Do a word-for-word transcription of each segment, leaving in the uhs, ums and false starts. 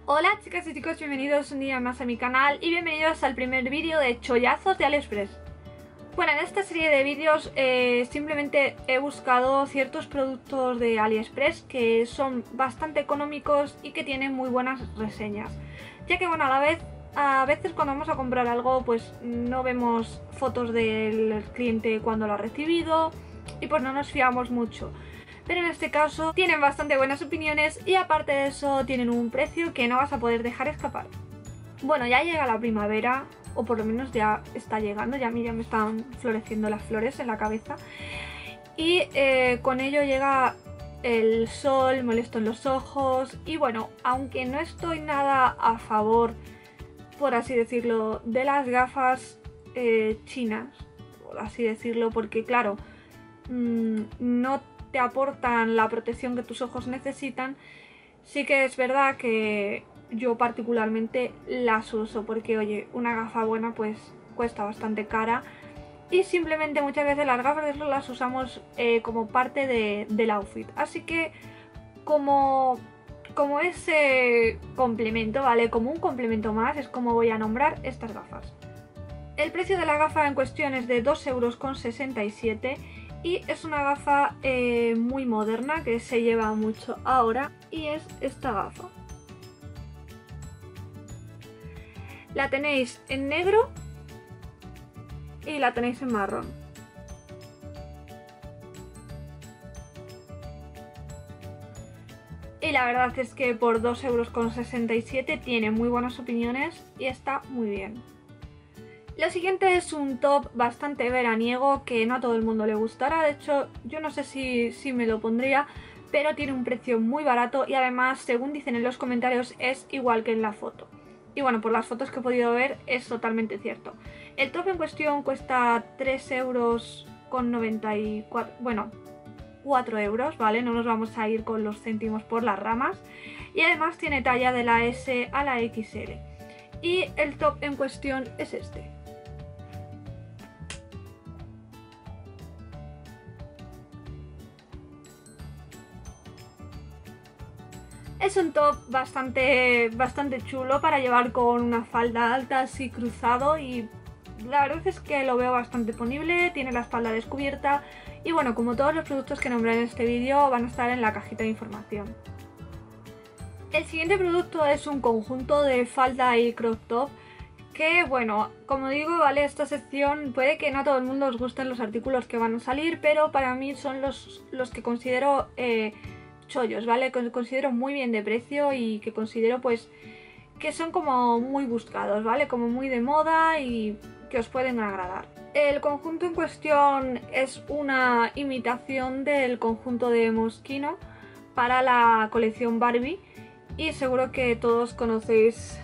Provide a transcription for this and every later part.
Hola chicas y chicos, bienvenidos un día más a mi canal y bienvenidos al primer vídeo de chollazos de AliExpress. Bueno, en esta serie de vídeos eh, simplemente he buscado ciertos productos de AliExpress que son bastante económicos y que tienen muy buenas reseñas. Ya que bueno, a la vez, a veces cuando vamos a comprar algo pues no vemos fotos del cliente cuando lo ha recibido y pues no nos fiamos mucho. Pero en este caso tienen bastante buenas opiniones y aparte de eso tienen un precio que no vas a poder dejar escapar. Bueno, ya llega la primavera, o por lo menos ya está llegando, ya a mí ya me están floreciendo las flores en la cabeza. Y eh, con ello llega el sol, molesto en los ojos y bueno, aunque no estoy nada a favor, por así decirlo, de las gafas eh, chinas, por así decirlo, porque claro, mmm, no te aportan la protección que tus ojos necesitan, sí que es verdad que yo particularmente las uso porque oye, una gafa buena pues cuesta bastante cara y simplemente muchas veces las gafas de sol las usamos eh, como parte de, del outfit, así que como, como ese complemento, ¿vale? Como un complemento más es como voy a nombrar estas gafas. El precio de la gafa en cuestión es de dos euros con sesenta y siete y es una gafa eh, muy moderna que se lleva mucho ahora y es esta gafa. La tenéis en negro y la tenéis en marrón. Y la verdad es que por dos euros con sesenta y siete tiene muy buenas opiniones y está muy bien. Lo siguiente es un top bastante veraniego que no a todo el mundo le gustará, de hecho yo no sé si, si me lo pondría, pero tiene un precio muy barato y además, según dicen en los comentarios, es igual que en la foto. Y bueno, por las fotos que he podido ver es totalmente cierto. El top en cuestión cuesta tres euros con noventa y cuatro, bueno, cuatro euros, ¿vale? No nos vamos a ir con los céntimos por las ramas. Y además tiene talla de la S a la equis ele. Y el top en cuestión es este. Es un top bastante, bastante chulo para llevar con una falda alta así cruzado y la verdad es que lo veo bastante ponible, tiene la espalda descubierta y bueno, como todos los productos que nombré en este vídeo van a estar en la cajita de información. El siguiente producto es un conjunto de falda y crop top que bueno, como digo, vale, esta sección puede que no a todo el mundo os gusten los artículos que van a salir, pero para mí son los, los que considero eh, chollos, ¿vale? Que considero muy bien de precio y que considero pues que son como muy buscados, ¿vale? Como muy de moda y que os pueden agradar. El conjunto en cuestión es una imitación del conjunto de Moschino para la colección Barbie y seguro que todos conocéis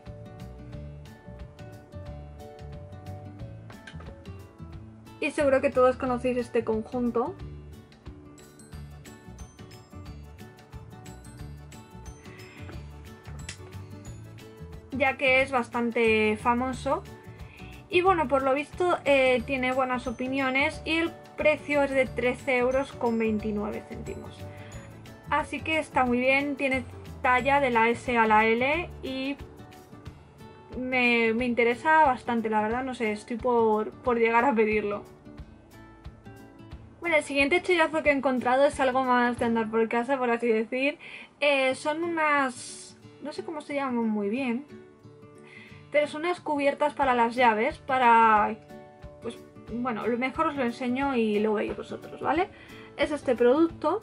y seguro que todos conocéis este conjunto. Ya que es bastante famoso y bueno, por lo visto eh, tiene buenas opiniones y el precio es de trece euros con veintinueve céntimos, así que está muy bien, tiene talla de la ese a la ele y me, me interesa bastante, la verdad, no sé, estoy por, por llegar a pedirlo. Bueno, el siguiente chollazo que he encontrado es algo más de andar por casa, por así decir. Eh, son unas... no sé cómo se llaman muy bien, pero son unas cubiertas para las llaves, para... pues bueno, lo mejor os lo enseño y lo veis vosotros, ¿vale? Es este producto.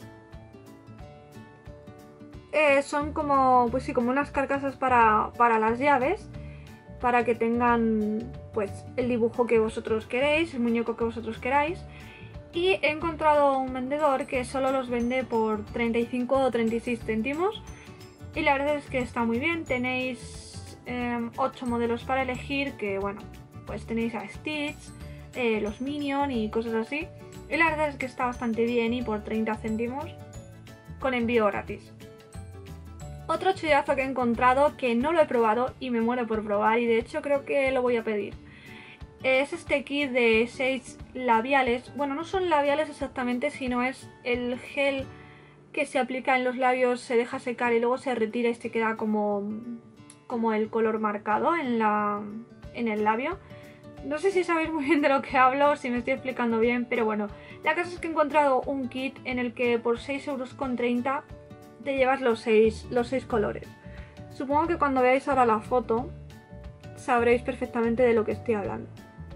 Eh, son como, pues sí, como unas carcasas para, para las llaves, para que tengan pues el dibujo que vosotros queréis, el muñeco que vosotros queráis. Y he encontrado un vendedor que solo los vende por treinta y cinco o treinta y seis céntimos y la verdad es que está muy bien. Tenéis eh, ocho modelos para elegir, que bueno, pues tenéis a Stitch, eh, los Minions y cosas así, y la verdad es que está bastante bien y por treinta céntimos con envío gratis. Otro chollazo que he encontrado que no lo he probado y me muero por probar y de hecho creo que lo voy a pedir. Es este kit de seis labiales, bueno, no son labiales exactamente, sino es el gel que se aplica en los labios, se deja secar y luego se retira y se queda como, como el color marcado en, la, en el labio. No sé si sabéis muy bien de lo que hablo, si me estoy explicando bien, pero bueno. La cosa es que he encontrado un kit en el que por seis euros con treinta te llevas los seis, los seis colores. Supongo que cuando veáis ahora la foto sabréis perfectamente de lo que estoy hablando.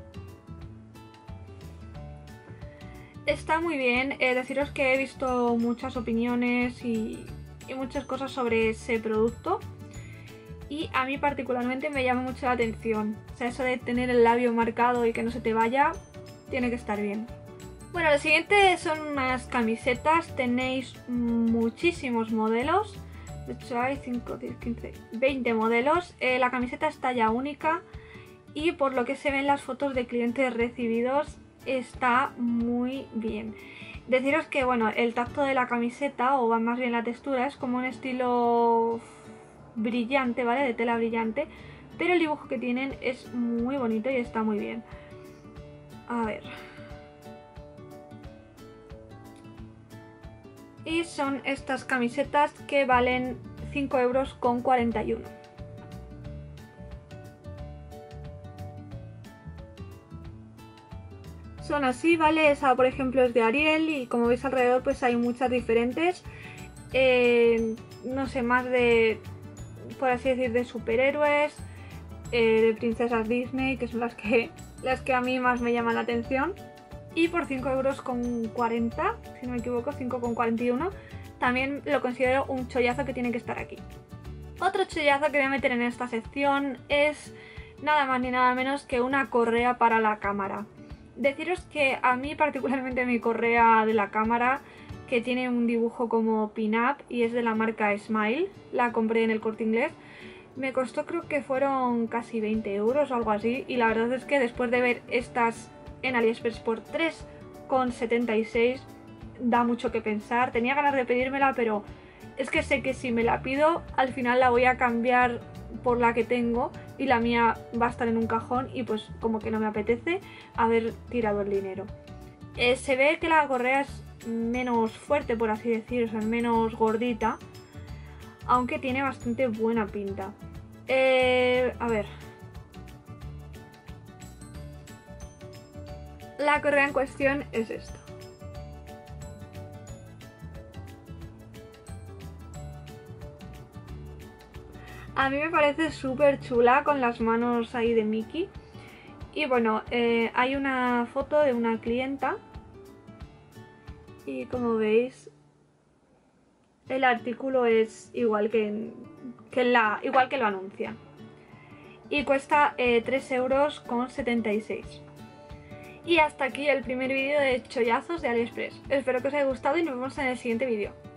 Está muy bien, eh, deciros que he visto muchas opiniones y, y muchas cosas sobre ese producto y a mí particularmente me llama mucho la atención. O sea, eso de tener el labio marcado y que no se te vaya, tiene que estar bien. Bueno, lo siguiente son unas camisetas, tenéis muchísimos modelos, de hecho hay cinco, diez, quince, veinte modelos. Eh, la camiseta es talla única y por lo que se ven las fotos de clientes recibidos está muy bien. Deciros que bueno, el tacto de la camiseta, o más bien la textura, es como un estilo brillante, ¿vale? De tela brillante, pero el dibujo que tienen es muy bonito y está muy bien. A ver. Y son estas camisetas que valen cinco euros con cuarenta y uno. Son así, ¿vale? Esa por ejemplo es de Ariel y como veis alrededor pues hay muchas diferentes. Eh, no sé, más de, por así decir, de superhéroes, eh, de princesas Disney, que son las que, las que a mí más me llaman la atención. Y por cinco euros con cuarenta, si no me equivoco, cinco con cuarenta y uno, también lo considero un chollazo que tiene que estar aquí. Otro chollazo que voy a meter en esta sección es nada más ni nada menos que una correa para la cámara. Deciros que a mí particularmente mi correa de la cámara, que tiene un dibujo como pin-up y es de la marca Smile, la compré en el Corte Inglés, me costó creo que fueron casi veinte euros o algo así, y la verdad es que después de ver estas en AliExpress por tres con setenta y seis da mucho que pensar. Tenía ganas de pedírmela, pero es que sé que si me la pido al final la voy a cambiar por la que tengo y la mía va a estar en un cajón y pues como que no me apetece haber tirado el dinero. Eh, se ve que la correa es menos fuerte, por así decir, o sea, menos gordita, aunque tiene bastante buena pinta. Eh, a ver. La correa en cuestión es esta. A mí me parece súper chula con las manos ahí de Mickey. Y bueno, eh, hay una foto de una clienta. Y como veis, el artículo es igual que, en, que, en la, igual que lo anuncia. Y cuesta eh, tres euros con setenta y seis. Y hasta aquí el primer vídeo de chollazos de AliExpress. Espero que os haya gustado y nos vemos en el siguiente vídeo.